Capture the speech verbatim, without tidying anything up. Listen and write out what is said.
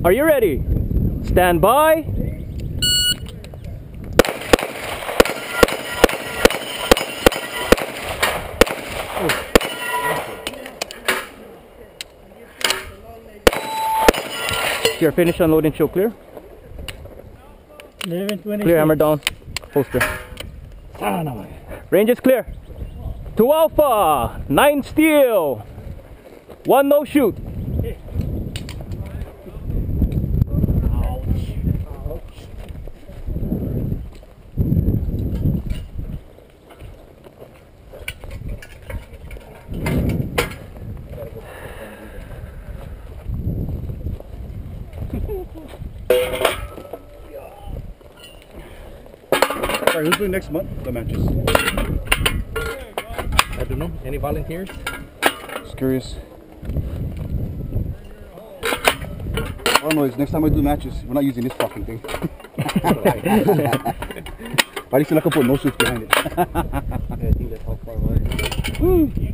Are you ready? Stand by. You're finished unloading, show clear. Clear, hammer down. Holster. Ah, no. Range is clear. Two alpha, nine steel, one no shoot. Alright, who's doing next month the matches? I don't know. Any volunteers? Just curious. All I know is next time I do matches, we're not using this fucking thing. At least I can put no shoots behind it. I think that's how far away.